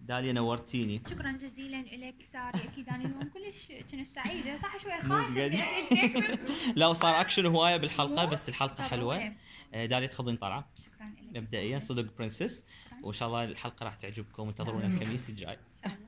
داليا نورتيني. شكرا جزيلا لك ساري، اكيد انا اليوم كلش كنت سعيده، صح شويه مو خايفه بقد. اسئلتك. لا وصار اكشن هوايه بالحلقه، بس الحلقه طبعاً. حلوه. داليا تخبرين طالعه شكرا لك مبدئيا صدق برنسس، وان شاء الله الحلقه راح تعجبكم، انتظرونا الخميس الجاي.